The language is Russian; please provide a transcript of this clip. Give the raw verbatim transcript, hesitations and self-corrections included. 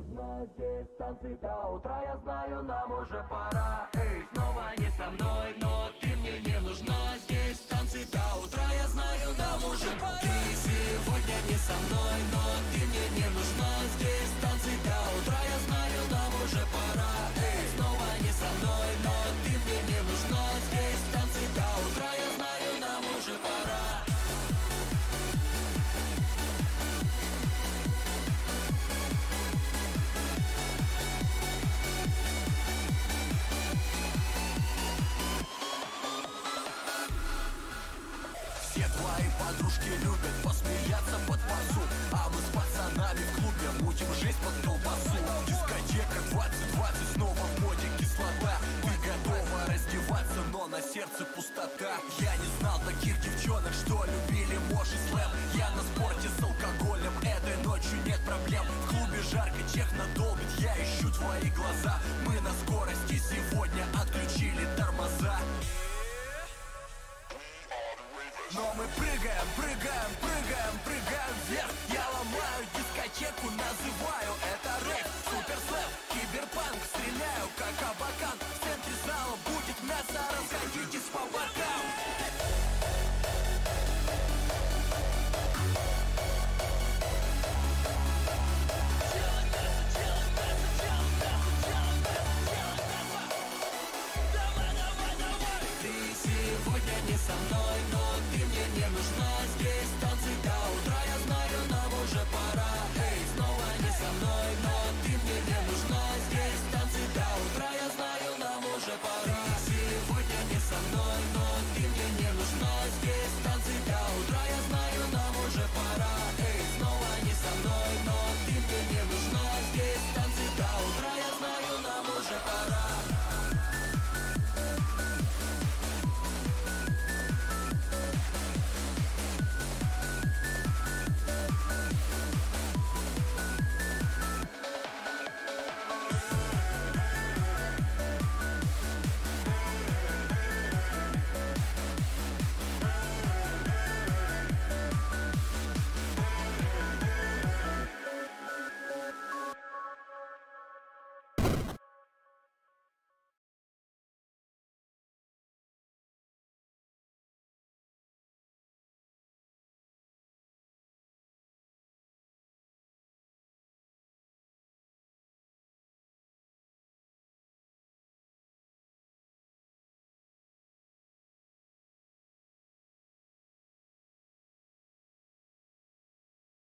нужна здесь танцы до утра. Я знаю, нам уже пора. Эй, снова не со мной, но ты мне не нужна здесь танцы до утра. Я знаю, нам уже пора. Ты сегодня не со мной, но ты мне не нужна здесь танцы до утра. Я знаю, нам уже пора. Эй, снова не со мной, но ты мне не нужна здесь танцы до утра. Я знаю, нам уже пора. Подружки любят посмеяться под басу, а мы с пацанами в клубе мутим жизнь под колбасу. Дискотека двадцать двадцать, снова в моде кислота. Ты готова раздеваться, но на сердце пустота. Я не знал таких девчонок, что любили мож и слэм. Я на спорте с алкоголем, этой ночью нет проблем. В клубе жарко, техно долбит, я ищу твои глаза. Мы на скорости сегодня отключили тормоза. Но мы прыгаем, прыгаем, прыгаем, прыгаем вверх. Я ломаю дискотеку, называю это рэп. Суперслэп, киберпанк, стреляю как абакан. В центре зала будет мясо, расходитесь по бокам. Ты сегодня не со мной, но ты мне не нужна здесь.